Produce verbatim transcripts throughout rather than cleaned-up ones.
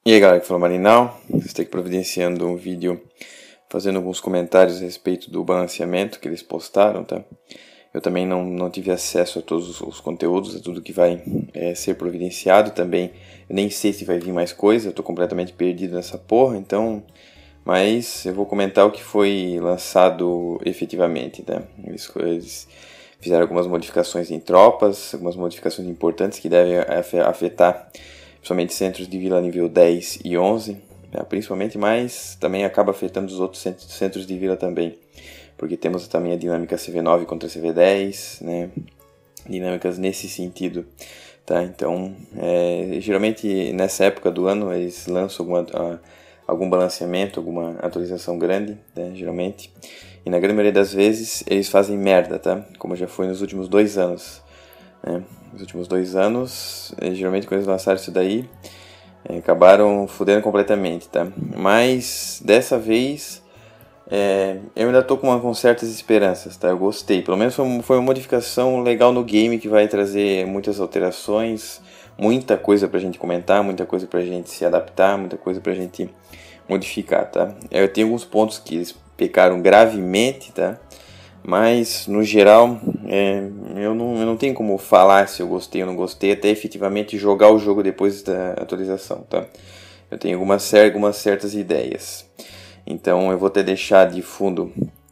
E aí galera que falou Marinal, estou aqui providenciando um vídeo fazendo alguns comentários a respeito do balanceamento que eles postaram, tá? Eu também não, não tive acesso a todos os, os conteúdos, a tudo que vai é, ser providenciado também. Eu nem sei se vai vir mais coisa, eu estou completamente perdido nessa porra, então... Mas eu vou comentar o que foi lançado efetivamente, tá? Eles, eles fizeram algumas modificações em tropas, algumas modificações importantes que devem afetar principalmente centros de vila nível dez e onze, né, principalmente, mas também acaba afetando os outros centros de vila também, porque temos também a dinâmica C V nove contra C V dez, né, dinâmicas nesse sentido, tá? Então, é, geralmente nessa época do ano eles lançam alguma, a, algum balanceamento, alguma atualização grande, né, geralmente, e na grande maioria das vezes eles fazem merda, tá? Como já foi nos últimos dois anos. É, nos últimos dois anos, geralmente quando eles lançaram isso daí, é, acabaram fudendo completamente, tá? Mas dessa vez é, eu ainda tô com, uma, com certas esperanças, tá? Eu gostei, pelo menos foi, foi uma modificação legal no game que vai trazer muitas alterações, muita coisa pra gente comentar, muita coisa pra gente se adaptar, muita coisa pra gente modificar, tá? Eu tenho alguns pontos que eles pecaram gravemente, tá? Mas, no geral, é, eu, não, eu não tenho como falar se eu gostei ou não gostei, até efetivamente jogar o jogo depois da atualização, tá? Eu tenho algumas, algumas certas ideias. Então, eu vou até deixar de fundo,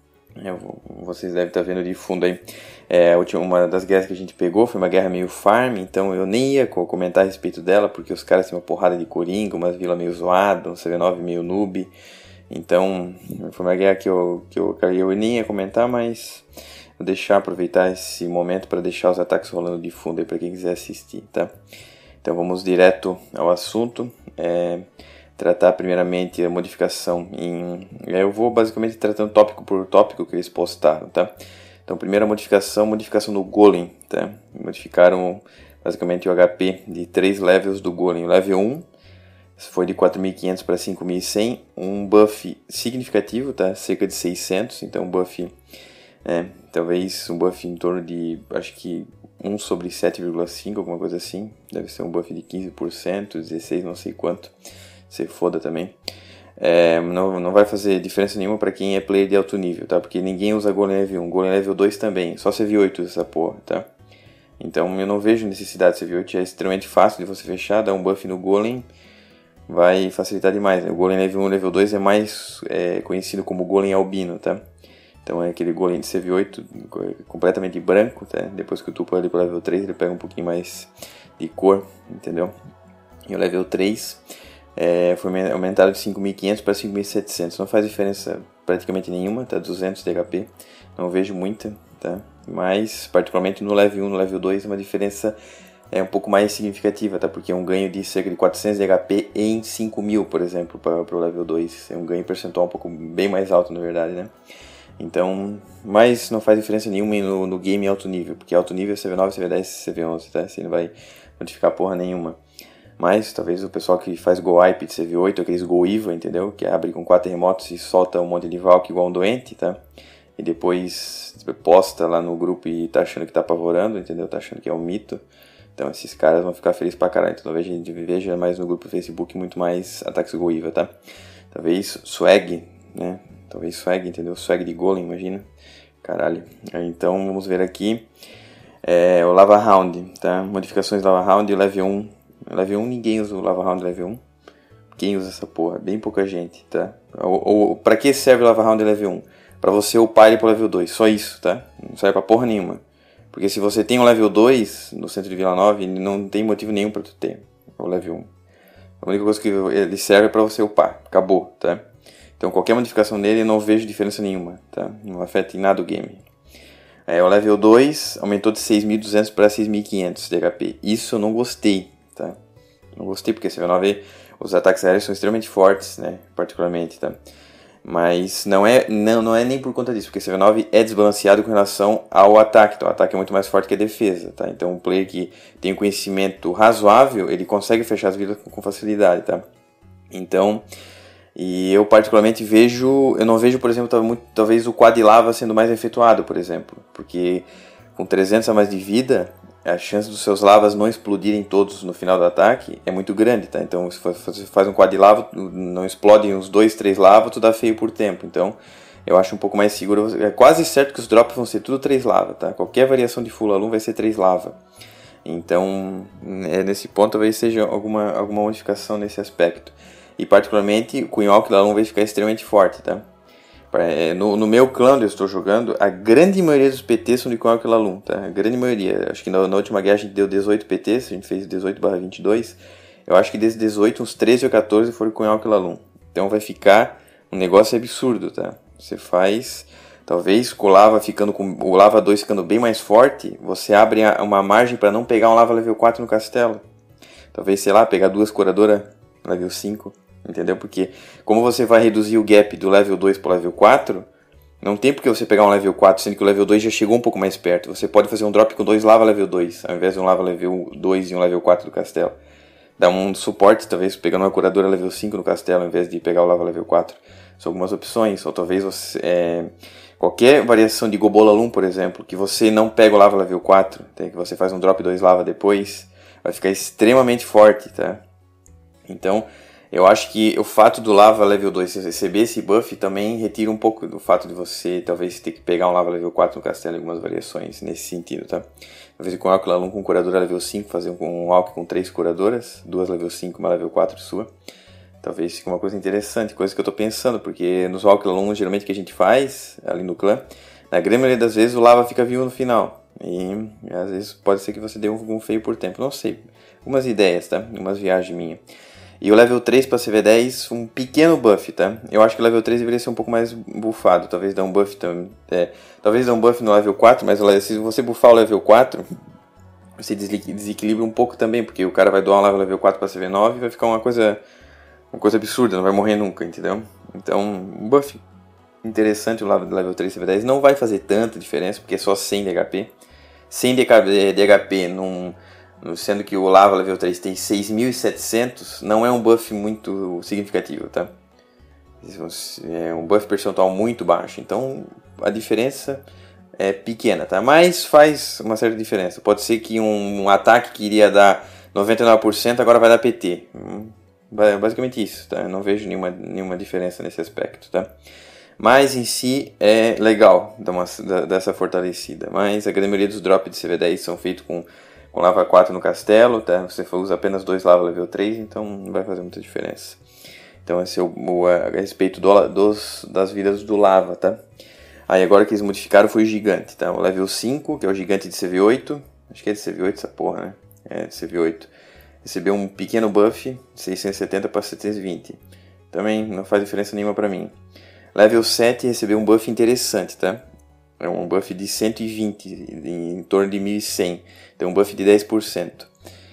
eu vou, vocês devem estar vendo de fundo aí, é, a última, uma das guerras que a gente pegou foi uma guerra meio farm, então eu nem ia comentar a respeito dela, porque os caras têm uma porrada de coringa, umas vilas meio zoadas, um C V nove meio noob. Então, foi uma guerra que eu, que eu, eu nem ia comentar, mas vou deixar, aproveitar esse momento para deixar os ataques rolando de fundo aí para quem quiser assistir, tá? Então vamos direto ao assunto, é, tratar primeiramente a modificação em... Eu vou basicamente tratando tópico por tópico que eles postaram, tá? Então, primeira modificação, modificação do Golem, tá? Modificaram basicamente o H P de três levels do Golem. O level um foi de quatro mil e quinhentos para cinco mil e cem, um buff significativo, tá? Cerca de seiscentos, então um buff, é, talvez um buff em torno de, acho que um sobre sete vírgula cinco, alguma coisa assim, deve ser um buff de quinze por cento, dezesseis, não sei quanto, se foda também. É, não, não vai fazer diferença nenhuma para quem é player de alto nível, tá? Porque ninguém usa Golem level um, Golem level dois também, só C V oito usa essa porra, tá? Então eu não vejo necessidade, C V oito é extremamente fácil de você fechar, dar um buff no Golem, vai facilitar demais, né? O Golem level um e level dois é mais é, conhecido como Golem albino, tá? Então é aquele Golem de C V oito completamente branco, tá? Depois que o tupa ele para o level três, ele pega um pouquinho mais de cor, entendeu? E o level três é, foi aumentado de cinco mil e quinhentos para cinco mil e setecentos, não faz diferença praticamente nenhuma, tá? duzentos de H P, não vejo muita, tá? Mas particularmente no level um, no level dois, é uma diferença é um pouco mais significativa, tá? Porque é um ganho de cerca de quatrocentos de H P em cinco mil, por exemplo, para o level dois. É um ganho percentual um pouco bem mais alto, na verdade, né? Então, mas não faz diferença nenhuma no, no game alto nível, porque alto nível é C V nove, C V dez, C V onze, tá? Você não vai modificar porra nenhuma. Mas talvez o pessoal que faz Go Wipe de C V oito, aqueles Go Iva, entendeu? Que abre com quatro terremotos e solta um monte de Valk igual um doente, tá? E depois posta lá no grupo e tá achando que tá apavorando, entendeu? Tá achando que é um mito. Então esses caras vão ficar felizes pra caralho. Então talvez a gente veja mais no grupo do Facebook muito mais ataques Goiva, tá? Talvez swag, né? Talvez swag, entendeu? Swag de golem, imagina. Caralho. Então vamos ver aqui. É, o Lava Round, tá? Modificações do Lava Round, level um. Level um, ninguém usa o Lava Round level um. Quem usa essa porra? Bem pouca gente, tá? Ou, ou, pra que serve o Lava Round level um? Pra você upar ele pro level dois. Só isso, tá? Não serve pra porra nenhuma. Porque se você tem um level dois no centro de Vila Nova, ele não tem motivo nenhum para tu ter o level um. A única coisa que ele serve é para você upar. Acabou, tá? Então qualquer modificação nele eu não vejo diferença nenhuma, tá? Não afeta em nada o game. É, o level dois aumentou de seis mil e duzentos para seis mil e quinhentos de H P. Isso eu não gostei, tá? Não gostei porque C V nove, os ataques aéreos são extremamente fortes, né? Particularmente, tá? Mas não é, não, não é nem por conta disso, porque C V nove é desbalanceado com relação ao ataque. Então o ataque é muito mais forte que a defesa, tá? Então um player que tem um conhecimento razoável, ele consegue fechar as vidas com facilidade, tá? Então, e eu particularmente vejo, eu não vejo, por exemplo, talvez o Quad Lava sendo mais efetuado, por exemplo. Porque com trezentos a mais de vida, a chance dos seus lavas não explodirem todos no final do ataque é muito grande, tá? Então se você faz um quad de lava, não explodem uns dois, três lavas, tu dá feio por tempo. Então eu acho um pouco mais seguro. É quase certo que os drops vão ser tudo três lava, tá? Qualquer variação de full alum vai ser três lava. Então, é, nesse ponto talvez seja alguma, alguma modificação nesse aspecto. E particularmente, o Queen Alkyl alum vai ficar extremamente forte, tá? No, no meu clã onde eu estou jogando, a grande maioria dos P Ts são de Queen Alkyl alum, tá? A grande maioria. Acho que na, na última guerra a gente deu dezoito P Ts, a gente fez dezoito barra vinte e dois. Eu acho que desses dezoito, uns treze ou quatorze foram Queen Alkyl alum. Então vai ficar um negócio absurdo, tá? Você faz, talvez com o lava ficando com o lava dois ficando bem mais forte, você abre uma margem para não pegar um lava level quatro no castelo. Talvez, sei lá, pegar duas curadoras level cinco. Entendeu? Porque como você vai reduzir o gap do level dois para o level quatro, não tem porque você pegar um level quatro, sendo que o level dois já chegou um pouco mais perto. Você pode fazer um drop com dois lava level dois, ao invés de um lava level dois e um level quatro do castelo. Dá um suporte, talvez, pegando uma curadora level cinco no castelo, ao invés de pegar o lava level quatro. São algumas opções. Ou talvez você... É... Qualquer variação de Gobolalum, por exemplo, que você não pega o lava level quatro, tá? Que você faz um drop dois lava depois, vai ficar extremamente forte, tá? Então... eu acho que o fato do lava level dois receber esse buff também retira um pouco do fato de você talvez ter que pegar um lava level quatro no castelo em algumas variações nesse sentido, tá? Talvez com Alkyl alum com curadora level cinco, fazer um Alkyl com três curadoras, duas level cinco e uma level quatro sua. Talvez fique uma coisa interessante, coisa que eu tô pensando, porque nos Alkyl alum geralmente que a gente faz ali no clã, na grande maioria das vezes o lava fica vivo no final. E às vezes pode ser que você dê um feio por tempo, não sei. Algumas ideias, tá? Umas viagens minhas. E o level três para C V dez, um pequeno buff, tá? Eu acho que o level três deveria ser um pouco mais buffado. Talvez dar um buff também. É, talvez dar um buff no level quatro, mas se você buffar o level quatro, você desequilibra um pouco também, porque o cara vai doar um level quatro para C V nove e vai ficar uma coisa, uma coisa absurda, não vai morrer nunca, entendeu? Então, um buff interessante o level três C V dez. Não vai fazer tanta diferença, porque é só cem de H P. cem de H P num... sendo que o lava level três tem seis mil e setecentos, não é um buff muito significativo, tá? É um buff percentual muito baixo, então a diferença é pequena, tá? Mas faz uma certa diferença. Pode ser que um, um ataque que iria dar noventa e nove por cento agora vai dar P T. Basicamente isso, tá? Eu não vejo nenhuma, nenhuma diferença nesse aspecto, tá? Mas em si é legal dar uma, dessa fortalecida. Mas a grande maioria dos drops de C V dez são feitos com com lava quatro no castelo, tá? Você usa apenas dois lava level três, então não vai fazer muita diferença. Então esse é o, o a, a respeito do, dos, das vidas do lava, tá? Aí agora que eles modificaram foi o gigante, tá? O level cinco, que é o gigante de C V oito, acho que é de C V oito essa porra, né? É, de C V oito. Recebeu um pequeno buff de seiscentos e setenta para setecentos e vinte. Também não faz diferença nenhuma pra mim. Level sete recebeu um buff interessante, tá? É um buff de cento e vinte, em torno de mil e cem. Então um buff de dez por cento.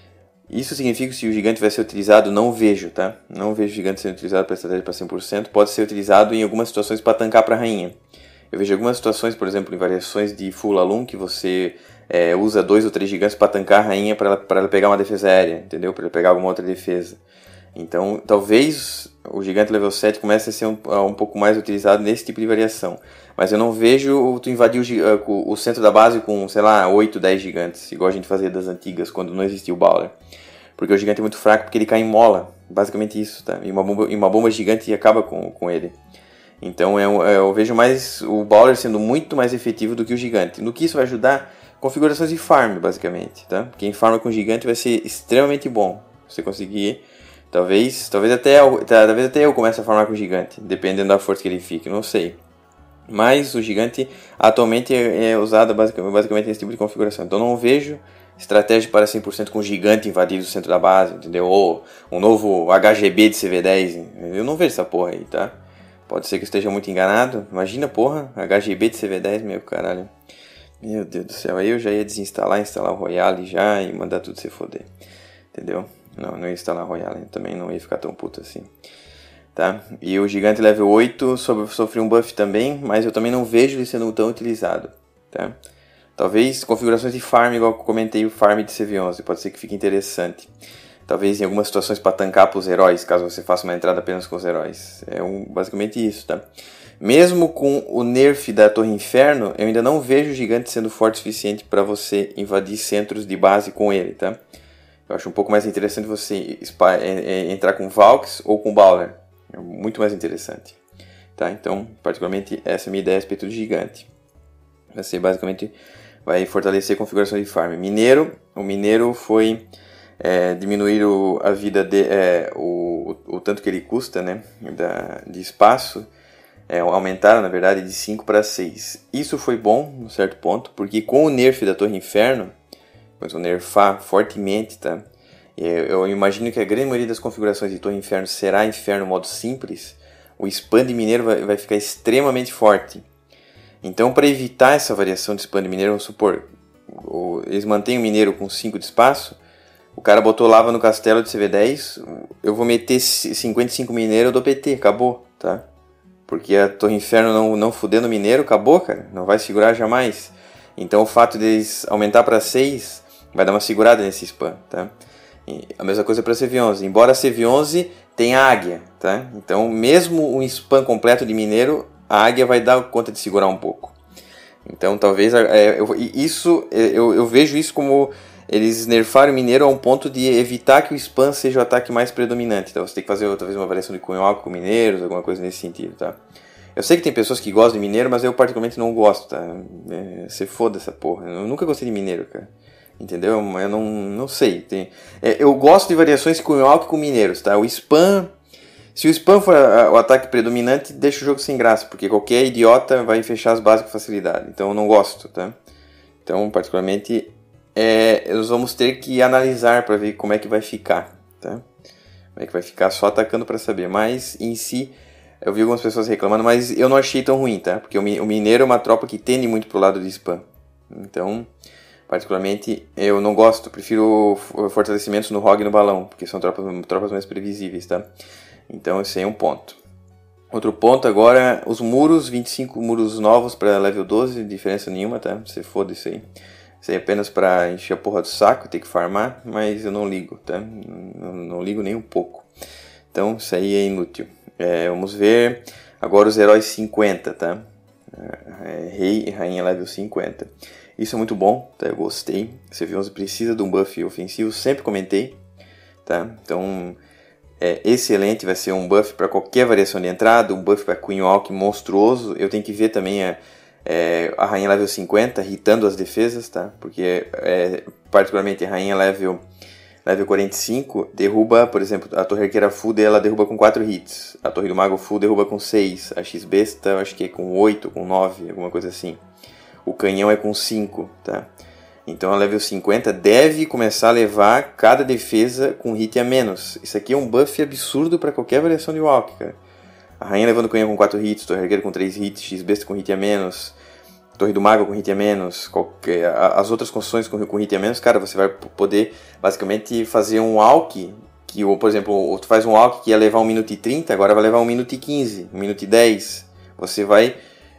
Isso significa que se o gigante vai ser utilizado, não vejo, tá? Não vejo o gigante sendo utilizado para estratégia para cem por cento. Pode ser utilizado em algumas situações para tancar para a rainha. Eu vejo algumas situações, por exemplo, em variações de full alum, que você é, usa dois ou três gigantes para tancar a rainha para ela, para ela pegar uma defesa aérea, entendeu? Para ela pegar alguma outra defesa. Então, talvez o gigante level sete comece a ser um, um pouco mais utilizado nesse tipo de variação. Mas eu não vejo tu invadir o, o centro da base com, sei lá, oito, dez gigantes, igual a gente fazia das antigas, quando não existia o Bowler. Porque o gigante é muito fraco, porque ele cai em mola. Basicamente isso, tá? E uma bomba, e uma bomba gigante acaba com, com ele. Então eu, eu vejo mais o Bowler sendo muito mais efetivo do que o gigante. No que isso vai ajudar? Configurações de farm, basicamente, tá? Quem farma com gigante vai ser extremamente bom. Você conseguir... Talvez, talvez, até, talvez até eu comece a farmar com o gigante, dependendo da força que ele fique, não sei. Mas o gigante atualmente é, é usado basicamente, basicamente nesse tipo de configuração. Então não vejo estratégia para cem por cento com o gigante invadindo o centro da base, entendeu? Ou um novo H G B de C V dez. Eu não vejo essa porra aí, tá? Pode ser que eu esteja muito enganado. Imagina, porra, H G B de C V dez, meu caralho. Meu Deus do céu, aí eu já ia desinstalar, instalar o Royale já e mandar tudo se foder. Entendeu? Não, não ia instalar Royale, também não ia ficar tão puto assim. Tá? E o gigante level oito sofreu um buff também, mas eu também não vejo ele sendo tão utilizado. Tá? Talvez configurações de farm, igual eu comentei, o farm de C V onze, pode ser que fique interessante. Talvez em algumas situações para tancar para os heróis, caso você faça uma entrada apenas com os heróis. É um, basicamente isso, tá? Mesmo com o nerf da Torre Inferno, eu ainda não vejo o gigante sendo forte o suficiente para você invadir centros de base com ele, tá? Eu acho um pouco mais interessante você entrar com Valks ou com Bowler. É muito mais interessante. Tá? Então, particularmente, essa é a minha ideia a respeito do gigante. Vai ser basicamente, vai fortalecer a configuração de farm. Mineiro, o mineiro foi é, diminuir o, a vida, de, é, o, o, o tanto que ele custa, né, da, de espaço. É, aumentaram, na verdade, de cinco para seis. Isso foi bom, num certo ponto, porque com o nerf da Torre Inferno, quando eu nerfar fortemente, tá? Eu, eu imagino que a grande maioria das configurações de Torre Inferno será Inferno modo simples. O spam de mineiro vai, vai ficar extremamente forte. Então, para evitar essa variação de spam de mineiro, vamos supor, o, eles mantêm o mineiro com cinco de espaço, o cara botou lava no castelo de C V dez, eu vou meter cinquenta e cinco mineiro, eu dou P T, acabou, tá? Porque a Torre Inferno não, não fudendo o mineiro, acabou, cara. Não vai segurar jamais. Então o fato deles aumentar para seis vai dar uma segurada nesse spam, tá? E a mesma coisa para C V onze. Embora a C V onze tenha águia, tá? Então mesmo um spam completo de mineiro, a águia vai dar conta de segurar um pouco. Então talvez... É, eu, isso, eu, eu vejo isso como... Eles nerfaram o mineiro a um ponto de evitar que o spam seja o ataque mais predominante. Então você tem que fazer talvez uma variação de cunho alto com mineiros, alguma coisa nesse sentido, tá? Eu sei que tem pessoas que gostam de mineiro, mas eu particularmente não gosto, tá? É, você foda essa porra. Eu nunca gostei de mineiro, cara. Entendeu? Eu não, não sei. Tem, é, eu gosto de variações de cunho alto com mineiros, tá? O spam... Se o spam for a, o ataque predominante, deixa o jogo sem graça, porque qualquer idiota vai fechar as bases com facilidade. Então eu não gosto, tá? Então, particularmente... É, nós vamos ter que analisar para ver como é que vai ficar, tá? Como é que vai ficar só atacando para saber. Mas em si, eu vi algumas pessoas reclamando, mas eu não achei tão ruim, tá? Porque o mineiro é uma tropa que tende muito pro lado de spam. Então, particularmente, eu não gosto. Prefiro fortalecimentos no Rogue e no Balão, porque são tropas, tropas mais previsíveis, tá? Então esse aí é um ponto. Outro ponto agora, os muros, vinte e cinco muros novos para level doze, diferença nenhuma, tá? Você foda isso aí. Isso aí é apenas para encher a porra do saco, ter que farmar, mas eu não ligo, tá? Não, não ligo nem um pouco. Então isso aí é inútil. É, vamos ver agora os heróis cinquenta, tá? É, rei e rainha level cinquenta. Isso é muito bom, tá? Eu gostei. C V onze precisa de um buff ofensivo, sempre comentei, tá? Então é excelente, vai ser um buff para qualquer variação de entrada, um buff para Queen Walk monstruoso. Eu tenho que ver também a É, a rainha level cinquenta hitando as defesas, tá? Porque é, particularmente a rainha level, level quarenta e cinco derruba, por exemplo, a torre arqueira full ela derruba com quatro hits, a torre do mago full derruba com seis, a X-besta eu acho que é com oito, com nove, alguma coisa assim. O canhão é com cinco, tá? Então a level cinquenta deve começar a levar cada defesa com hit a menos. Isso aqui é um buff absurdo para qualquer variação de walk, cara. A rainha levando o canhão com quatro hits, torre arqueira com três hits, X-besta com hit a menos, torre do mago com hit a menos, qualquer, as outras construções com, com hit a menos, cara, você vai poder basicamente fazer um walk, que, por exemplo, tu faz um walk que ia levar um minuto e trinta, agora vai levar um minuto e quinze, um minuto e dez. Você vai,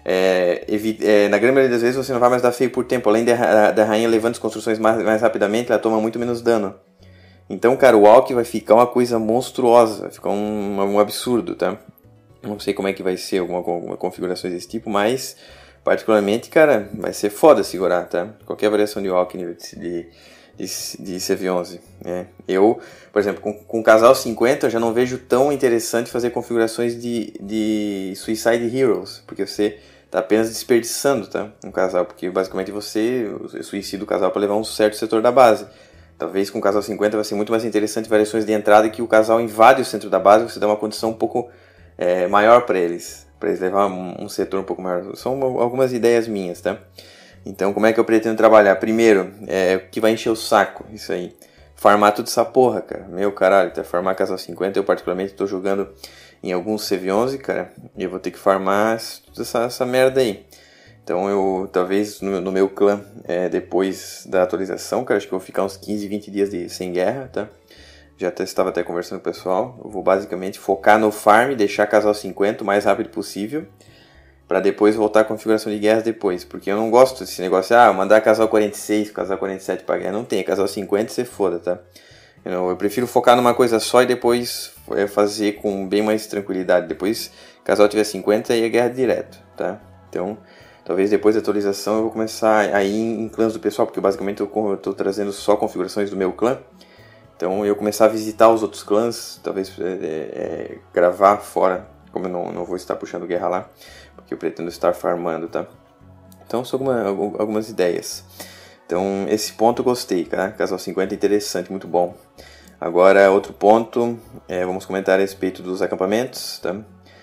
é, é, na grande maioria das vezes, você não vai mais dar feio por tempo, além da, da rainha levando as construções mais, mais rapidamente, ela toma muito menos dano. Então, cara, o walk vai ficar uma coisa monstruosa, vai ficar um, um absurdo, tá? Não sei como é que vai ser alguma, alguma configuração desse tipo, mas particularmente, cara, vai ser foda segurar, tá? Qualquer variação de walk nível de, de, de C V onze. É. Eu, por exemplo, com, com casal cinquenta, eu já não vejo tão interessante fazer configurações de, de Suicide Heroes, porque você tá apenas desperdiçando, tá? Um casal, porque basicamente você suicida o casal para levar um certo setor da base. Talvez com o casal cinquenta vai ser muito mais interessante variações de entrada que o casal invade o centro da base, você dá uma condição um pouco... É, maior para eles, para eles levar um, um setor um pouco maior. São algumas ideias minhas, tá? Então, como é que eu pretendo trabalhar? Primeiro, é o que vai encher o saco, isso aí. Farmar tudo essa porra, cara. Meu caralho, tá? Farmar casal cinquenta, eu particularmente tô jogando em alguns C V onze, cara, e eu vou ter que farmar toda essa, essa merda aí. Então, eu, talvez, no, no meu clã, é, depois da atualização, cara, acho que eu vou ficar uns quinze, vinte dias de, sem guerra, tá? Já até, estava até conversando com o pessoal. Eu vou basicamente focar no farm, deixar casal cinquenta o mais rápido possível, para depois voltar à configuração de guerras depois. Porque eu não gosto desse negócio, ah, mandar casal quarenta e seis, casal quarenta e sete para guerra. Não tem, casal cinquenta você foda, tá? Eu, eu prefiro focar numa coisa só e depois é, fazer com bem mais tranquilidade. Depois, caso eu tiver cinquenta, aí é guerra direto, tá? Então, talvez depois da atualização eu vou começar a ir em clãs do pessoal, porque basicamente eu estou trazendo só configurações do meu clã. Então eu começar a visitar os outros clãs, talvez é, é, gravar fora, como eu não, não vou estar puxando guerra lá, porque eu pretendo estar farmando, tá? Então são alguma, algumas ideias. Então esse ponto eu gostei, tá? Casal cinquenta interessante, muito bom. Agora outro ponto, é, vamos comentar a respeito dos acampamentos, tá?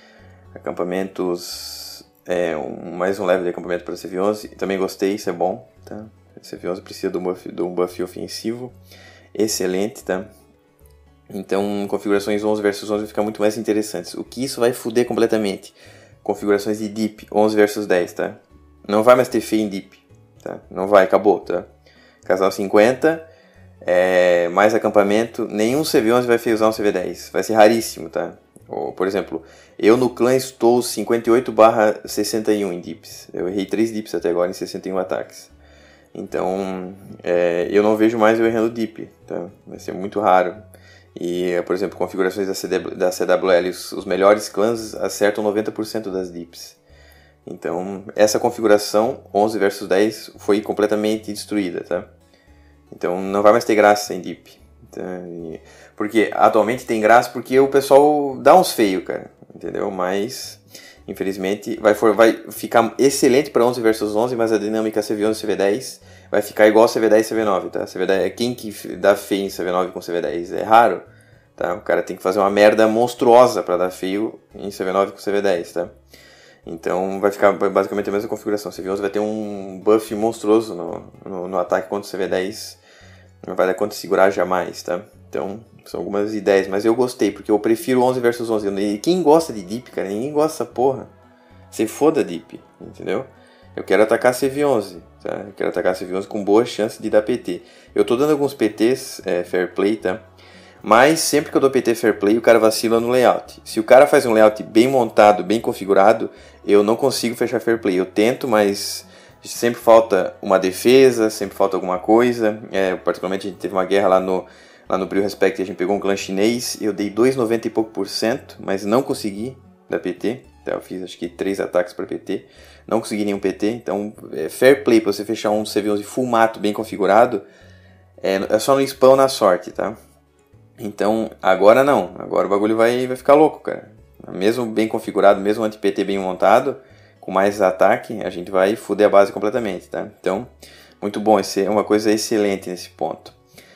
Acampamentos, é, um, mais um level de acampamento para C V onze, também gostei, isso é bom, tá? C V onze precisa de um buff, de um buff ofensivo. Excelente, tá? Então, configurações onze versus onze vai ficar muito mais interessantes. O que isso vai foder completamente? Configurações de Deep, onze versus dez, tá? Não vai mais ter feio em Deep, tá? Não vai, acabou, tá? Casal cinquenta, é, mais acampamento, nenhum C V onze vai usar um C V dez. Vai ser raríssimo, tá? Ou, por exemplo, eu no clã estou cinquenta e oito barra sessenta e um em Deeps. Eu errei três Deeps até agora em sessenta e um ataques. Então, é, eu não vejo mais eu errando Deep, tá? Vai ser muito raro. E, por exemplo, configurações da, C W, da C W L, os, os melhores clãs acertam noventa por cento das Deeps. Então, essa configuração, onze versus dez, foi completamente destruída, tá? Então, não vai mais ter graça em Deep. Tá? E, porque atualmente tem graça porque o pessoal dá uns feios, cara, entendeu? Mas... infelizmente, vai, for, vai ficar excelente para onze versus onze, mas a dinâmica C V onze e C V dez vai ficar igual C V dez e C V nove, tá? C V dez, quem que dá feio em C V nove com C V dez? É raro, tá? O cara tem que fazer uma merda monstruosa para dar feio em C V nove com C V dez, tá? Então vai ficar basicamente a mesma configuração. C V onze vai ter um buff monstruoso no, no, no ataque contra o C V dez, não vai dar conta de segurar jamais, tá? Então... são algumas ideias, mas eu gostei, porque eu prefiro onze versus onze. E quem gosta de Deep, cara? Ninguém gosta dessa porra. Se foda Deep, entendeu? Eu quero atacar C V onze, tá? Eu quero atacar C V onze com boa chance de dar P T. Eu tô dando alguns P Ts, é, Fair Play, tá? Mas sempre que eu dou P T Fair Play, o cara vacila no layout. Se o cara faz um layout bem montado, bem configurado, eu não consigo fechar Fair Play. Eu tento, mas sempre falta uma defesa, sempre falta alguma coisa. É, particularmente a gente teve uma guerra lá no... lá no Brio Respect a gente pegou um clã chinês, eu dei dois vírgula noventa e pouco por cento, mas não consegui dar P T. Então, eu fiz acho que três ataques para P T, não consegui nenhum P T. Então, é fair play para você fechar um C V onze full mato bem configurado, é, é só no spam ou na sorte, tá? Então, agora não, agora o bagulho vai, vai ficar louco, cara. Mesmo bem configurado, mesmo anti-P T bem montado, com mais ataque, a gente vai foder a base completamente, tá? Então, muito bom, esse é uma coisa excelente nesse ponto.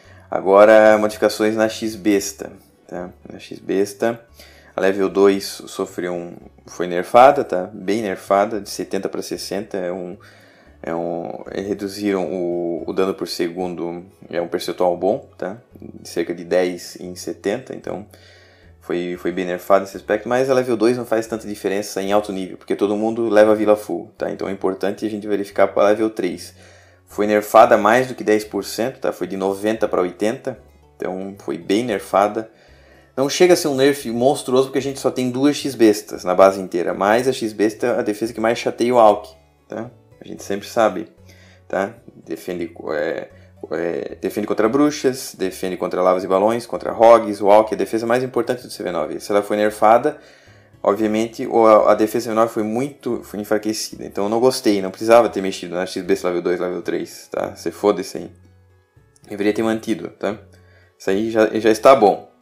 Agora, modificações na X-Besta, tá? Na X-Besta, a level dois sofreu um, foi nerfada, tá? Bem nerfada, de setenta para sessenta, é um, é um, reduziram o, o dano por segundo, é um percentual bom, tá? De cerca de dez em setenta, então foi, foi bem nerfado nesse aspecto, mas a level dois não faz tanta diferença em alto nível, porque todo mundo leva a vila full, tá? Então é importante a gente verificar para a level três. Foi nerfada mais do que dez por cento, tá? Foi de noventa para oitenta, então foi bem nerfada. Não chega a ser um nerf monstruoso porque a gente só tem duas X-Bestas na base inteira, mas a X-Besta é a defesa que mais chateia o Alck, tá? A gente sempre sabe, tá? Defende, é, é, defende contra bruxas, defende contra lavas e balões, contra rogues, o Alck é a defesa mais importante do C V nove. Se ela foi nerfada, obviamente a defesa C V nove foi muito foi enfraquecida, então eu não gostei, não precisava ter mexido na X-Besta level dois, level três, tá? Você foda isso aí. Deveria ter mantido, tá? Isso aí já, já está bom.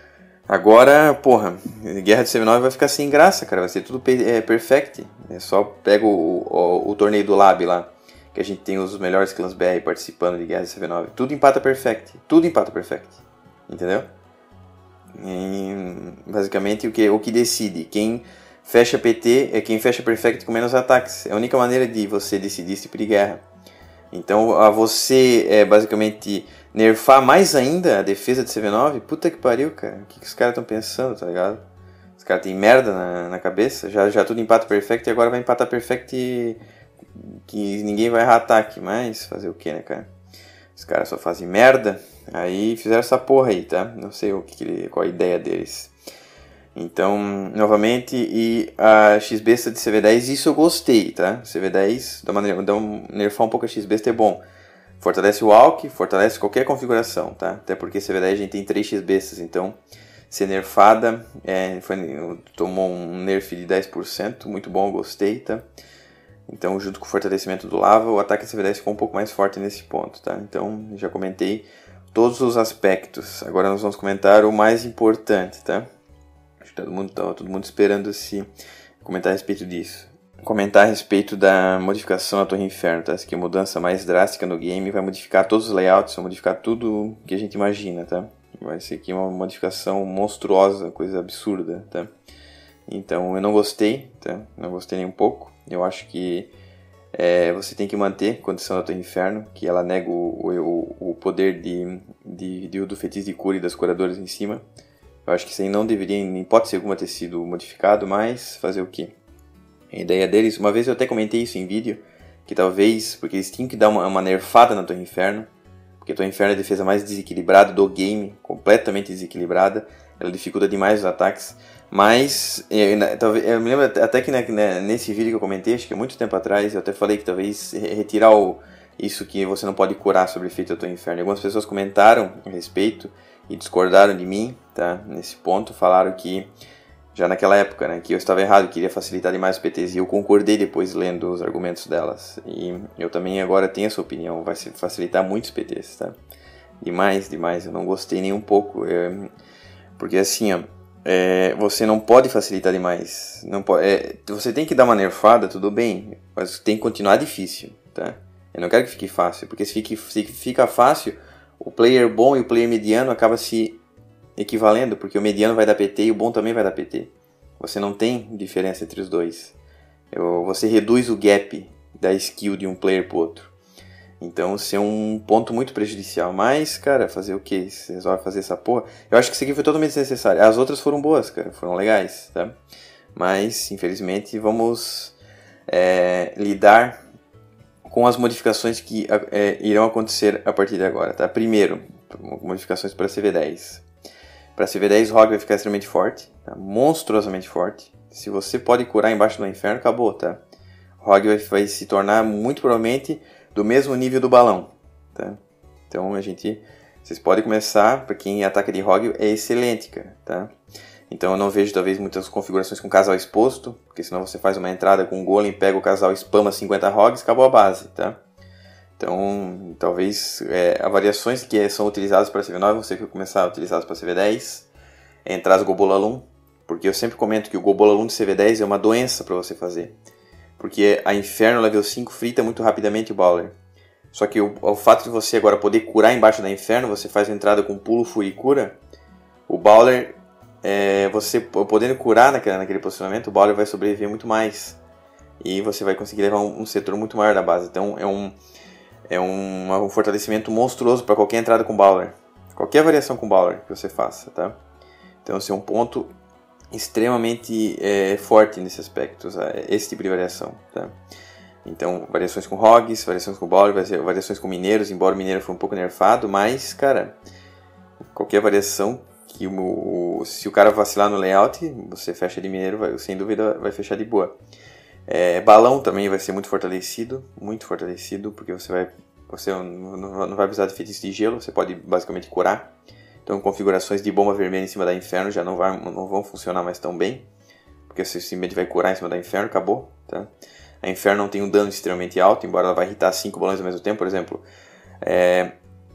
Agora, porra, Guerra de C V nove vai ficar sem graça, cara, vai ser tudo é, perfect. É só pega o, o, o torneio do Lab lá, que a gente tem os melhores clãs B R participando de Guerra de C V nove. Tudo empata perfect, tudo empata perfect, entendeu? E, basicamente o que, o que decide, quem fecha P T é quem fecha perfect com menos ataques. É a única maneira de você decidir esse tipo de guerra. Então, a você é basicamente nerfar mais ainda a defesa de C V nove, puta que pariu, cara. O que, que os caras estão pensando, tá ligado? Os caras têm merda na, na cabeça, já, já tudo empata perfect e agora vai empatar perfect e, que ninguém vai errar ataque. Mas fazer o que, né, cara? Os caras só fazem merda, aí fizeram essa porra aí, tá? Não sei o que, qual a ideia deles. Então, novamente, e a X-Besta de C V dez, isso eu gostei, tá? C V dez, da maneira, dá um, nerfar um pouco a X-Besta é bom. Fortalece o Walk, fortalece qualquer configuração, tá? Até porque C V dez a gente tem três X bestas, então ser nerfada, é, foi, tomou um nerf de dez por cento, muito bom, gostei, tá? Então, junto com o fortalecimento do Lava, o ataque C V dez ficou um pouco mais forte nesse ponto, tá? Então, já comentei todos os aspectos. Agora nós vamos comentar o mais importante, tá? Acho que todo mundo tá todo mundo esperando se comentar a respeito disso. Comentar a respeito da modificação da Torre Inferno, tá? Essa aqui é a mudança mais drástica no game, vai modificar todos os layouts, vai modificar tudo que a gente imagina, tá? Vai ser aqui uma modificação monstruosa, coisa absurda, tá? Então eu não gostei, tá? Não gostei nem um pouco. Eu acho que é, você tem que manter a condição da Torre Inferno, que ela nega o, o, o poder de, de, de, do feitiço de cura e das curadoras em cima. Eu acho que isso aí não deveria, em hipótese alguma, ter sido modificado, mas fazer o quê? A ideia deles, uma vez eu até comentei isso em vídeo, que talvez, porque eles tinham que dar uma, uma nerfada na Torre Inferno, porque a Torre Inferno é a defesa mais desequilibrada do game, completamente desequilibrada, ela dificulta demais os ataques, mas eu, talvez, eu me lembro até que né, nesse vídeo que eu comentei, acho que há muito tempo atrás, eu até falei que talvez retirar o, isso que você não pode curar sobre o efeito da Torre Inferno. Algumas pessoas comentaram a respeito e discordaram de mim, tá? Nesse ponto, falaram que já naquela época, né, que eu estava errado, queria facilitar demais os P Ts, e eu concordei depois lendo os argumentos delas. E eu também agora tenho essa opinião, vai facilitar muitos P Ts, tá? Demais, demais, eu não gostei nem um pouco, é, porque assim, ó, é, você não pode facilitar demais, não pode, é, você tem que dar uma nerfada, tudo bem, mas tem que continuar difícil, tá? Eu não quero que fique fácil, porque se, fique, se fica fácil, o player bom e o player mediano acaba se equivalendo, porque o mediano vai dar P T e o bom também vai dar P T. Você não tem diferença entre os dois. Você reduz o gap da skill de um player pro outro. Então, isso é um ponto muito prejudicial. Mas, cara, fazer o quê? Você resolve fazer essa porra? Eu acho que isso aqui foi totalmente desnecessário. As outras foram boas, cara. Foram legais, tá? Mas, infelizmente, vamos é, lidar com as modificações que é, irão acontecer a partir de agora, tá? Primeiro, modificações para C V dez. Para C V dez, Rogue vai ficar extremamente forte, tá? Monstruosamente forte. Se você pode curar embaixo do inferno, acabou, tá? Rogue vai, vai se tornar muito provavelmente do mesmo nível do balão, tá? Então a gente, vocês podem começar, para quem ataca de Rogue é excelente, cara, tá? Então eu não vejo talvez muitas configurações com casal exposto, porque senão você faz uma entrada com um golem, pega o casal, spama cinquenta Rogues, acabou a base, tá? Então, talvez é, as variações que são utilizadas para C V nove vão ser que começar a utilizadas para C V dez. Entrar o Gobolalum, porque eu sempre comento que o Gobolalum de C V dez é uma doença para você fazer. Porque a Inferno level cinco frita muito rapidamente o Brawler. Só que o, o fato de você agora poder curar embaixo da Inferno, você faz a entrada com pulo, fúria e cura, o Brawler, é, você podendo curar naquele, naquele posicionamento, o Brawler vai sobreviver muito mais. E você vai conseguir levar um, um setor muito maior da base. Então é um... É um, um fortalecimento monstruoso para qualquer entrada com Brawler. Qualquer variação com Brawler que você faça, tá? Então, esse é um ponto extremamente é, forte nesse aspecto, esse tipo de variação, tá? Então, variações com Rogues, variações com Brawler, variações com Mineiros, embora o Mineiro foi um pouco nerfado, mas, cara, qualquer variação que o, se o cara vacilar no layout, você fecha de Mineiro, vai, sem dúvida vai fechar de boa. É, balão também vai ser muito fortalecido, muito fortalecido, porque você vai, você não vai precisar de feitiço de gelo, você pode basicamente curar. Então configurações de bomba vermelha em cima da Inferno já não, vai, não vão funcionar mais tão bem, porque você simplesmente vai curar em cima da Inferno, acabou, tá? A Inferno não tem um dano extremamente alto, embora ela vai irritar cinco balões ao mesmo tempo, por exemplo. É,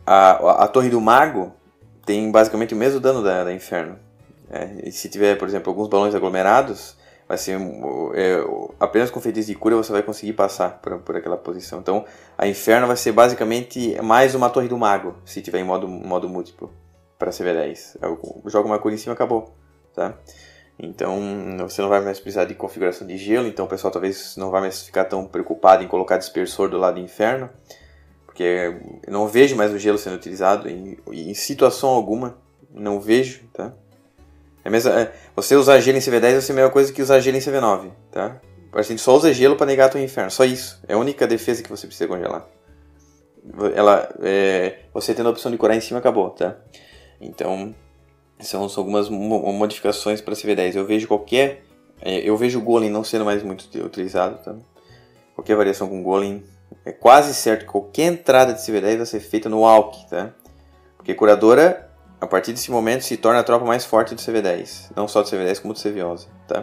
a, a Torre do Mago tem basicamente o mesmo dano da, da Inferno. É, e se tiver, por exemplo, alguns balões aglomerados, vai ser é, apenas com feitiço de cura você vai conseguir passar por, por aquela posição. Então a Inferno vai ser basicamente mais uma Torre do Mago, se tiver em modo, modo múltiplo para C V dez. Joga uma cura em cima e acabou, tá? Então você não vai mais precisar de configuração de gelo, então o pessoal talvez não vai mais ficar tão preocupado em colocar dispersor do lado do Inferno, porque eu não vejo mais o gelo sendo utilizado em, em situação alguma, não vejo, tá? É mesmo, é, você usar gelo em C V dez vai ser a mesma coisa que usar gelo em C V nove, tá? A gente só usa gelo para negar a tua Inferno, só isso. É a única defesa que você precisa congelar. Ela, é, você tendo a opção de curar em cima, acabou, tá? Então, são, são algumas modificações para C V dez. Eu vejo qualquer... É, eu vejo o Golem não sendo mais muito utilizado, tá? Qualquer variação com Golem é quase certo que qualquer entrada de C V dez vai ser feita no Walk, tá? Porque curadora, a partir desse momento, se torna a tropa mais forte do C V dez. Não só do C V dez, como do C V onze, tá?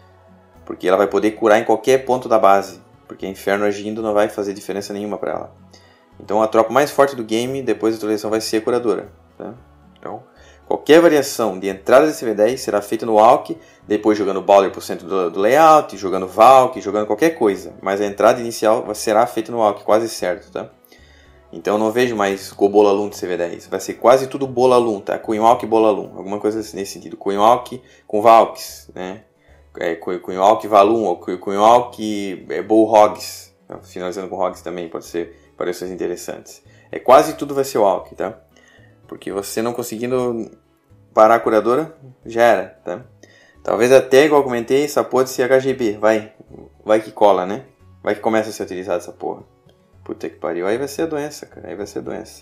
Porque ela vai poder curar em qualquer ponto da base. Porque Inferno agindo não vai fazer diferença nenhuma para ela. Então a tropa mais forte do game, depois da atualização, vai ser a curadora, tá? Então, qualquer variação de entrada de C V dez será feita no Walk, depois jogando Bowler por cento do, do layout, jogando Valk, jogando qualquer coisa. Mas a entrada inicial será feita no Walk, quase certo, tá? Então eu não vejo mais Gobolalum de C V dez. Vai ser quase tudo Bolalum, tá? Queen Walk e Bolalum. Alguma coisa nesse sentido. Queen Walk com Valks, né? É, Queen Walk Valum, ou Queen Walk é, Bullhogs. Finalizando com Hogs também, pode ser variações interessantes. É, quase tudo vai ser Walk, tá? Porque você não conseguindo parar a curadora, já era, tá? Talvez até, igual eu comentei, essa porra de ser H G B. Vai, vai que cola, né? Vai que começa a ser utilizada essa porra. Puta que pariu. Aí vai ser a doença, cara. Aí vai ser a doença.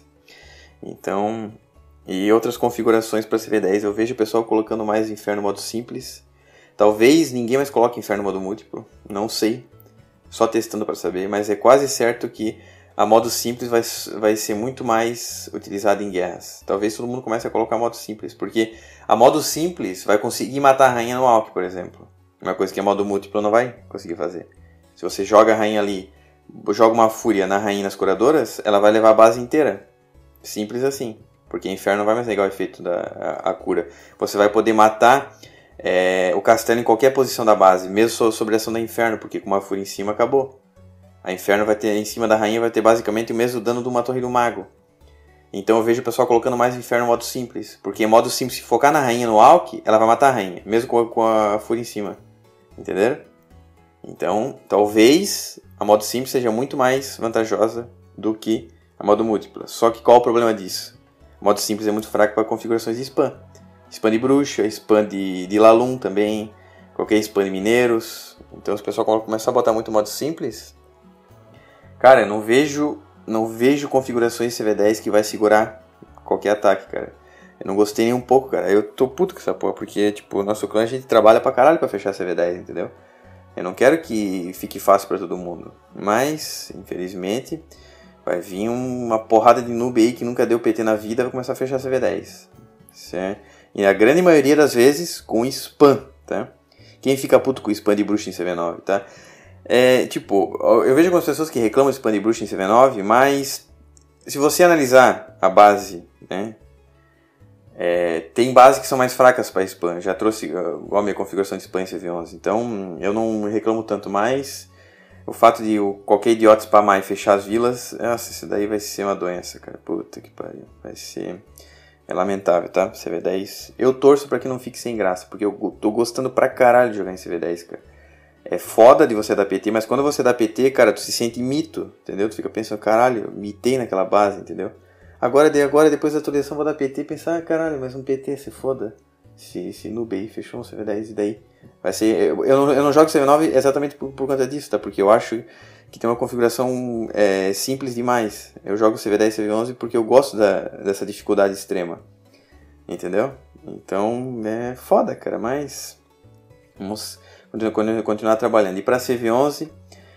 Então... E outras configurações para C V dez. Eu vejo o pessoal colocando mais Inferno modo simples. Talvez ninguém mais coloque Inferno modo múltiplo. Não sei. Só testando para saber. Mas é quase certo que a modo simples vai, vai ser muito mais utilizada em guerras. Talvez todo mundo comece a colocar modo simples. Porque a modo simples vai conseguir matar a rainha no Walk, por exemplo. Uma coisa que a modo múltiplo não vai conseguir fazer. Se você joga a rainha ali, joga uma fúria na rainha e nas curadoras, ela vai levar a base inteira. Simples assim. Porque Inferno não vai mais negar o efeito da a, a cura. Você vai poder matar é, o castelo em qualquer posição da base. Mesmo sobre a ação da Inferno. Porque com uma fúria em cima, acabou. A Inferno vai ter, em cima da rainha, vai ter basicamente o mesmo dano de uma torre do mago. Então eu vejo o pessoal colocando mais Inferno no modo simples. Porque em modo simples, se focar na rainha no Walk, ela vai matar a rainha. Mesmo com a, com a fúria em cima. Entenderam? Então, talvez a modo simples seja muito mais vantajosa do que a modo múltipla. Só que qual o problema disso? O modo simples é muito fraco para configurações de spam. Spam de bruxa, spam de, de Lalum também, qualquer spam de mineiros. Então, se o pessoal começar a botar muito modo simples, cara, eu não vejo, não vejo configurações C V dez que vai segurar qualquer ataque, cara. Eu não gostei nem um pouco, cara. Eu tô puto com essa porra, porque, tipo, nosso clã a gente trabalha pra caralho pra fechar C V dez, entendeu? Eu não quero que fique fácil para todo mundo, mas, infelizmente, vai vir uma porrada de noob aí que nunca deu P T na vida e vai começar a fechar C V dez. Certo? E a grande maioria das vezes com spam, tá? Quem fica puto com spam de bruxa em C V nove, tá? É, tipo, eu vejo algumas pessoas que reclamam de spam de bruxa em C V nove, mas se você analisar a base, né? É, tem bases que são mais fracas para spam. Já trouxe igual a minha configuração de spam em C V onze. Então eu não reclamo tanto mais. O fato de qualquer idiota spamar e fechar as vilas, nossa, isso daí vai ser uma doença, cara. Puta que pariu. Vai ser... É lamentável, tá? C V dez. Eu torço para que não fique sem graça, porque eu tô gostando pra caralho de jogar em C V dez, cara. É foda de você dar P T, mas quando você dá P T, cara, tu se sente mito, entendeu? Tu fica pensando, caralho, eu mitei naquela base, entendeu? Agora, de agora, depois da atualização, vou dar P T e pensar, ah, caralho, mas um P T, se foda. Se, se noob aí fechou um C V dez e daí. Vai ser. Eu, eu, não, eu não jogo C V nove exatamente por, por conta disso, tá? Porque eu acho que tem uma configuração é, simples demais. Eu jogo C V dez e C V onze porque eu gosto da, dessa dificuldade extrema. Entendeu? Então, é foda, cara, mas. Vamos continuar, continuar trabalhando. E pra C V onze.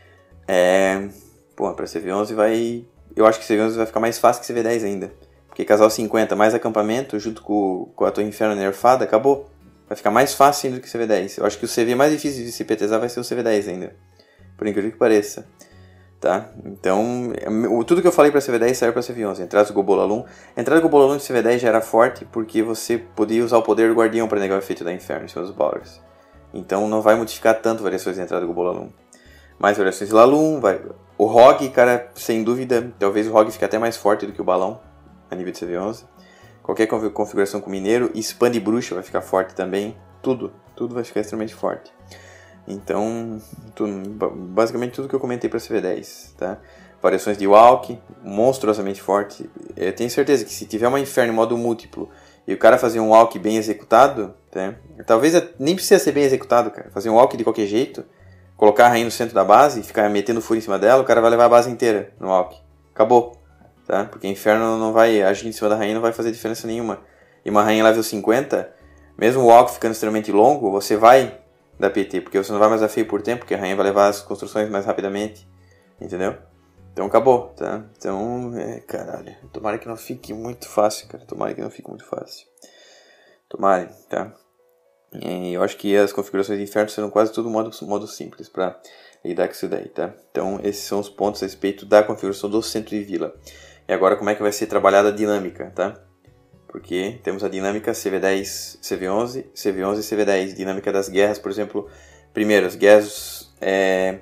É. Pô, pra C V onze vai. Eu acho que C V onze vai ficar mais fácil que C V dez ainda. Porque casal cinquenta mais acampamento, junto com, com a Torre Inferno nerfada, acabou. Vai ficar mais fácil ainda do que o C V dez. Eu acho que o C V mais difícil de se PTzar vai ser o C V dez ainda. Por incrível que pareça. Tá? Então, tudo que eu falei pra C V dez serve pra C V onze. Entrada do Gobolalum. Entrada do Gobolalum de C V dez já era forte, porque você podia usar o poder do Guardião para negar o efeito da Inferno em cima dos Bowlers. Então não vai modificar tanto variações de entrada do Gobolalum. Mais variações de Lalum, vai... O Rogue, cara, sem dúvida, talvez o Rogue fique até mais forte do que o Balão, a nível de C V onze. Qualquer configuração com Mineiro, e Spam de Bruxa vai ficar forte também. Tudo, tudo vai ficar extremamente forte. Então, tudo, basicamente tudo que eu comentei para C V dez, tá? Variações de Walk, monstruosamente forte. Eu tenho certeza que se tiver uma Inferno em modo múltiplo, e o cara fazer um Walk bem executado, tá? Talvez nem precisa ser bem executado, cara. Fazer um Walk de qualquer jeito, colocar a rainha no centro da base e ficar metendo fúria em cima dela, o cara vai levar a base inteira no Walk. Acabou. Tá? Porque Inferno não vai agir em cima da rainha, não vai fazer diferença nenhuma. E uma rainha level cinquenta, mesmo o Walk ficando extremamente longo, você vai dar P T, porque você não vai mais dar feio por tempo, porque a rainha vai levar as construções mais rapidamente. Entendeu? Então acabou, tá? Então, é, caralho. Tomara que não fique muito fácil, cara. Tomara que não fique muito fácil. Tomara, tá? E eu acho que as configurações de inferno serão quase tudo modo, modo simples pra lidar com isso daí, tá? Então, esses são os pontos a respeito da configuração do centro de vila. E agora, como é que vai ser trabalhada a dinâmica, tá? Porque temos a dinâmica C V dez, C V onze, C V onze e C V dez. Dinâmica das guerras, por exemplo. Primeiro, as guerras é,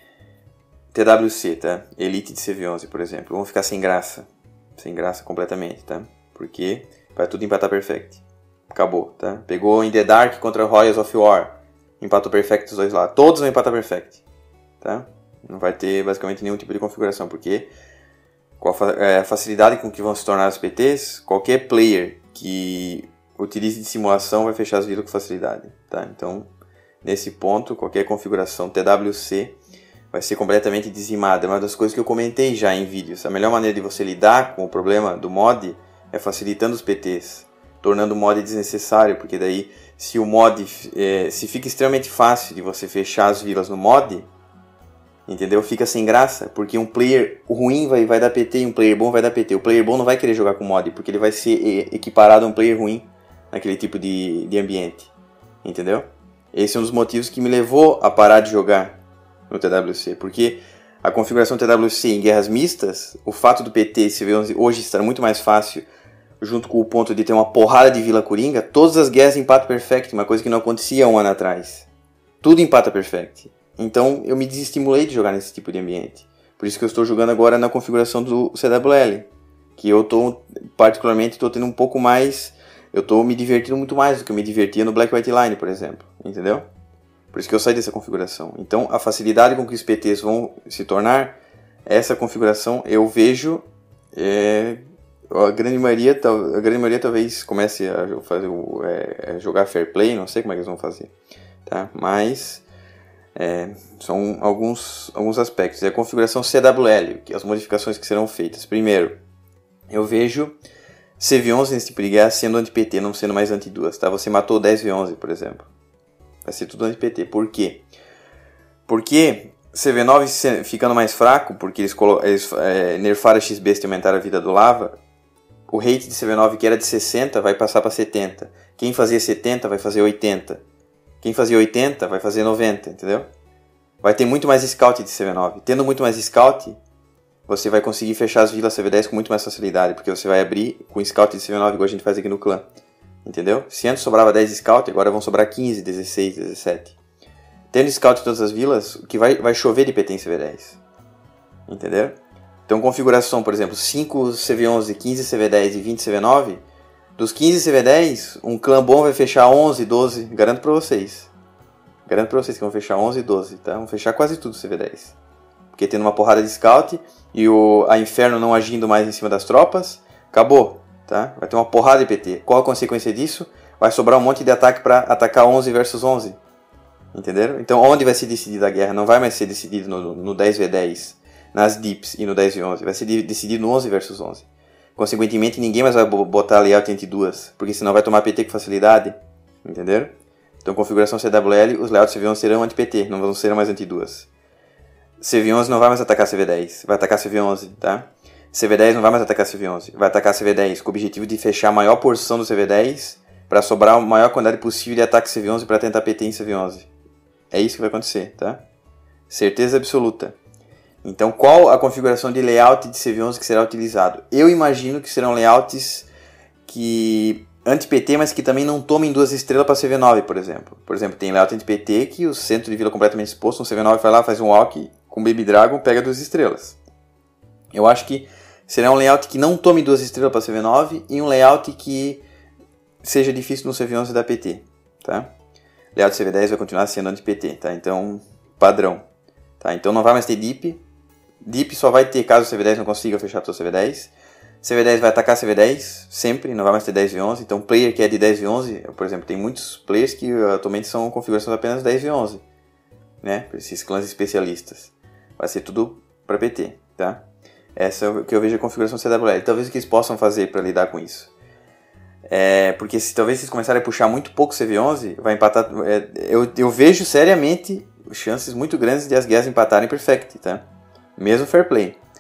T W C, tá? Elite de C V onze, por exemplo. Vão ficar sem graça. Sem graça completamente, tá? Porque vai tudo empatar perfect. Acabou, tá? Pegou In The Dark contra Royals of War. Empatou perfect os dois lá. Todos vão empatar perfect, tá? Não vai ter basicamente nenhum tipo de configuração, porque com a, fa é, a facilidade com que vão se tornar os P Ts, qualquer player que utilize de simulação vai fechar as vilas com facilidade, tá? Então, nesse ponto, qualquer configuração T W C vai ser completamente dizimada. É uma das coisas que eu comentei já em vídeos. A melhor maneira de você lidar com o problema do mod é facilitando os P Ts, tornando o mod desnecessário, porque daí se o mod é, se fica extremamente fácil de você fechar as vilas no mod, entendeu? Fica sem graça, porque um player ruim vai, vai dar P T e um player bom vai dar P T. O player bom não vai querer jogar com mod, porque ele vai ser equiparado a um player ruim naquele tipo de, de ambiente, entendeu? Esse é um dos motivos que me levou a parar de jogar no T W C, porque a configuração T W C em guerras mistas, o fato do P T C V onze hoje estar muito mais fácil, junto com o ponto de ter uma porrada de vila coringa, todas as guerras empatam perfect, uma coisa que não acontecia um ano atrás. Tudo empata perfect. Então eu me desestimulei de jogar nesse tipo de ambiente. Por isso que eu estou jogando agora na configuração do C W L, que eu estou particularmente estou tendo um pouco mais, eu estou me divertindo muito mais do que eu me divertia no Black White Line, por exemplo, entendeu? Por isso que eu saí dessa configuração. Então a facilidade com que os P Ts vão se tornar, essa configuração eu vejo, é, a grande maioria, a grande maioria talvez comece a fazer, é, a jogar fair play, não sei como é que eles vão fazer, tá? Mas É, são alguns, alguns aspectos. É a configuração C W L, que as modificações que serão feitas. Primeiro, eu vejo C V onze nesse tipo de guerra sendo anti-P T, não sendo mais anti-duas. Tá? Você matou dez V onze, por exemplo. Vai ser tudo anti-P T. Por quê? Porque C V nove ficando mais fraco, porque eles, eles é, nerfaram a X-Best e aumentaram a vida do Lava, o rate de C V nove que era de sessenta vai passar para setenta. Quem fazia setenta vai fazer oitenta. Quem fazia oitenta vai fazer noventa, entendeu? Vai ter muito mais scout de C V nove. Tendo muito mais scout, você vai conseguir fechar as vilas C V dez com muito mais facilidade, porque você vai abrir com scout de C V nove, igual a gente faz aqui no clã. Entendeu? Se antes sobrava dez scout, agora vão sobrar quinze, dezesseis, dezessete. Tendo scout em todas as vilas, o que vai, vai chover de P T em C V dez. Entendeu? Então configuração, por exemplo, cinco C V onze, quinze C V dez e vinte C V nove... Dos quinze C V dez, um clã bom vai fechar onze, doze, garanto pra vocês. Garanto pra vocês que vão fechar onze, doze, tá? Vão fechar quase tudo C V dez. Porque tendo uma porrada de scout e o, a Inferno não agindo mais em cima das tropas, acabou, tá? Vai ter uma porrada de P T. Qual a consequência disso? Vai sobrar um monte de ataque pra atacar onze versus onze. Entenderam? Então onde vai ser decidida a guerra? Não vai mais ser decidido no, no dez V dez, nas dips e no dez V onze. Vai ser decidido no onze versus onze. Consequentemente, ninguém mais vai botar layout entre duas, porque senão vai tomar P T com facilidade, entenderam? Então, configuração C W L, os layouts C V onze serão anti-P T, não vão ser mais anti duas. C V onze não vai mais atacar C V dez, vai atacar C V onze, tá? C V dez não vai mais atacar C V onze, vai atacar C V dez com o objetivo de fechar a maior porção do C V dez para sobrar a maior quantidade possível de ataque C V onze para tentar P T em C V onze. É isso que vai acontecer, tá? Certeza absoluta. Então, qual a configuração de layout de C V onze que será utilizado? Eu imagino que serão layouts que anti-P T, mas que também não tomem duas estrelas para C V nove, por exemplo. Por exemplo, tem layout anti-P T que o centro de vila completamente exposto, um C V nove vai lá, faz um walk com Baby Dragon, pega duas estrelas. Eu acho que será um layout que não tome duas estrelas para C V nove e um layout que seja difícil no C V onze dar P T, tá? Layout C V dez vai continuar sendo anti-P T, tá? Então, padrão. Tá? Então não vai mais ter dip. Dip só vai ter caso o C V dez não consiga fechar todo o C V dez. C V dez vai atacar C V dez sempre, não vai mais ter dez V onze. Então player que é de dez V onze, por exemplo, tem muitos players que atualmente são configurações apenas dez V onze, né? Esses clãs especialistas. Vai ser tudo para P T, tá? Essa é o que eu vejo a configuração C W L. Talvez o que eles possam fazer para lidar com isso. É, porque se talvez vocês começarem a puxar muito pouco C V onze, vai empatar. É, eu, eu vejo seriamente chances muito grandes de as guerras empatarem perfect, tá? Mesmo fair play.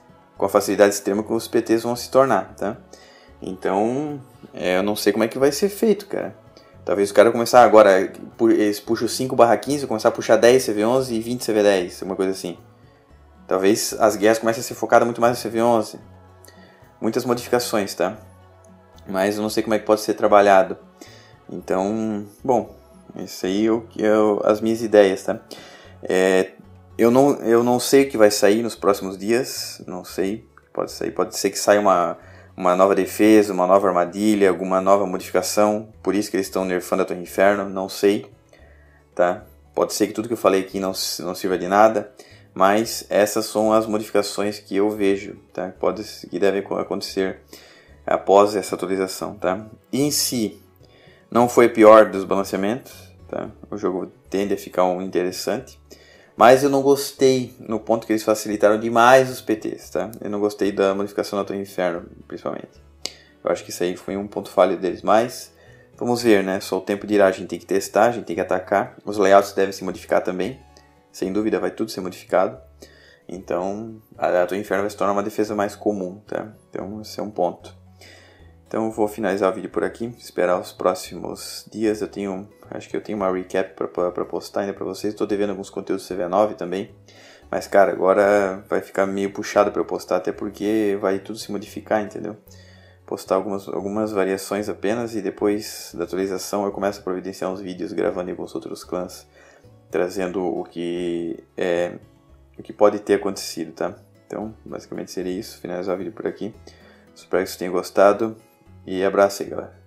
com a facilidade extrema que os P Ts vão se tornar, tá? Então, é, eu não sei como é que vai ser feito, cara. Talvez o cara começar agora, eles puxam cinco barra quinze, começar a puxar dez C V onze e vinte C V dez, uma coisa assim. Talvez as guerras comecem a ser focadas muito mais no C V onze. Muitas modificações, tá? Mas eu não sei como é que pode ser trabalhado. Então, bom, isso aí eu, eu, as minhas ideias, tá? É, eu, não, eu não sei o que vai sair nos próximos dias, não sei, pode sair, pode ser que saia uma, uma nova defesa, uma nova armadilha, alguma nova modificação, por isso que eles estão nerfando a Torre Inferno, não sei, tá? Pode ser que tudo que eu falei aqui não, não sirva de nada, mas essas são as modificações que eu vejo, tá? Pode, que devem acontecer após essa atualização, tá? E em si, não foi pior dos balanceamentos, tá? O jogo tende a ficar um interessante, mas eu não gostei no ponto que eles facilitaram demais os P Ts, tá? Eu não gostei da modificação da Torre Inferno, principalmente. Eu acho que isso aí foi um ponto falho deles, mas vamos ver, né? Só o tempo dirá, a gente tem que testar, a gente tem que atacar. Os layouts devem se modificar também, sem dúvida vai tudo ser modificado. Então, a Torre Inferno vai se tornar uma defesa mais comum, tá? Então, esse é um ponto. Então, eu vou finalizar o vídeo por aqui, esperar os próximos dias. Eu tenho, acho que eu tenho uma recap para postar ainda para vocês. Estou devendo alguns conteúdos do C V nove também. Mas, cara, agora vai ficar meio puxado para eu postar, até porque vai tudo se modificar, entendeu? Postar algumas, algumas variações apenas e depois da atualização eu começo a providenciar uns vídeos gravando com os outros clãs, trazendo o que, é, o que pode ter acontecido, tá? Então, basicamente seria isso. Finalizar o vídeo por aqui. Espero que vocês tenham gostado. E abraço aí, galera.